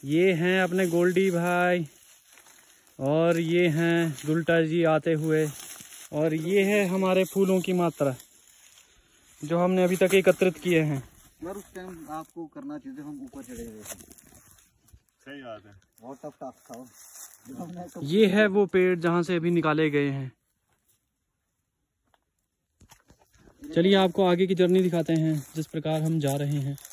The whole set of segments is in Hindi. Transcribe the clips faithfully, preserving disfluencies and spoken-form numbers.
ये हैं अपने गोल्डी भाई और ये हैं गुलटा जी आते हुए, और ये है हमारे फूलों की मात्रा जो हमने अभी तक एकत्रित किए हैं। यार उस टाइम आपको करना चाहिए, हम ऊपर चढ़े हुए थे। सही बात है, बहुत टफ टास्क था। ये है वो पेड़ जहाँ से अभी निकाले गए हैं। चलिए आपको आगे की जर्नी दिखाते हैं जिस प्रकार हम जा रहे हैं।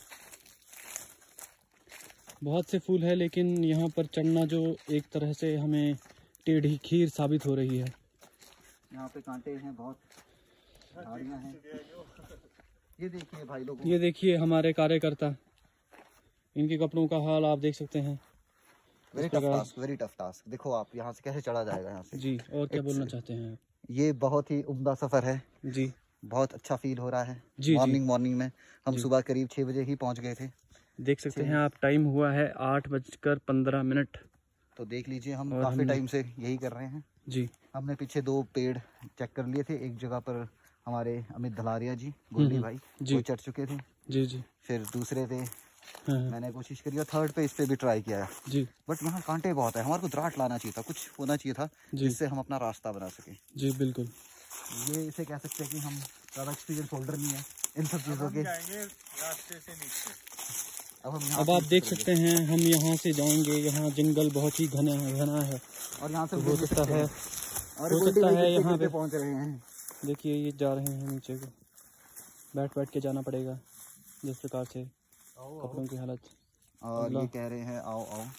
बहुत से फूल है लेकिन यहाँ पर चढ़ना जो एक तरह से हमें टेढ़ी खीर साबित हो रही है। यहाँ पे कांटे हैं, बहुत झाड़ियाँ हैं। ये देखिए भाई लोग, ये देखिए हमारे कार्यकर्ता, इनके कपड़ों का हाल आप देख सकते हैं। Very tough task, very tough task. देखो आप यहाँ से कैसे चढ़ा जाएगा यहाँ से। जी, और क्या बोलना चाहते हैं? ये बहुत ही उम्दा सफर है जी, बहुत अच्छा फील हो रहा है। जी मॉर्निंग मॉर्निंग में हम सुबह करीब छः बजे ही पहुँच गए थे। देख सकते हैं आप, टाइम हुआ है आठ बजकर पंद्रह मिनट। तो देख लीजिए हम काफी टाइम से यही कर रहे हैं। जी, हमने पीछे दो पेड़ चेक कर लिए थे। एक जगह पर हमारे अमित धलारिया जी, गोल्डी भाई वो चढ़ चुके थे। जी जी। फिर दूसरे पे हाँ, मैंने कोशिश करी और थर्ड पे इस पे भी ट्राई किया जी। बट यहाँ कांटे बहुत है। हमारे को दराट लाना चाहिए था, कुछ होना चाहिए था जिससे हम अपना रास्ता बना सके। जी बिल्कुल। ये इसे कह सकते हैं कि हम ज़्यादा एक्सपीरियंस होल्डर नहीं है इन सब चीज़ों के। रास्ते से नीचे अब हम अब आप देख सकते हैं हम यहाँ से जाएंगे, यहाँ जंगल बहुत ही घना घना है और यहाँ से तो हो सकता है और हो सकता है यहाँ पे पहुँच रहे हैं। देखिए ये जा रहे हैं नीचे को, बैठ बैठ के जाना पड़ेगा जिस प्रकार से कपड़ों की हालत। और ये कह रहे हैं आओ आओ।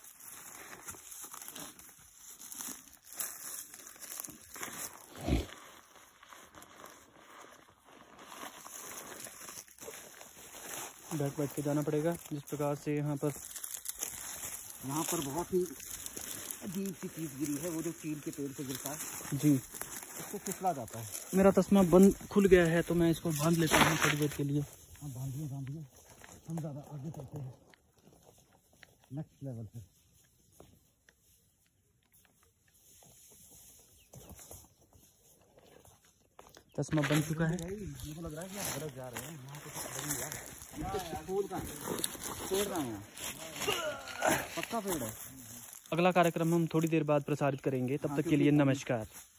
बैठ बैठ के जाना पड़ेगा जिस प्रकार से यहाँ पर यहाँ पर बहुत ही अजीब सी चीज़ गिरी है, वो जो चील के पेड़ से गिरता है जी, उसको फिसला जाता है। मेरा तस्मा बंद खुल गया है तो मैं इसको बांध लेता हूँ थोड़ी देर के लिए। हाँ बांधिए बांधिए, हम ज़्यादा आगे चलते हैं नेक्स्ट लेवल पे। तस्मा बन चुका है। मुझे लग रहा है कि आप बरस जा रहे हैं। यहाँ पे कुछ बड़ी है, फूल का पेड़ रहा है, पक्का पेड़ है। अगला कार्यक्रम हम थोड़ी देर बाद प्रसारित करेंगे, तब तक के लिए नमस्कार।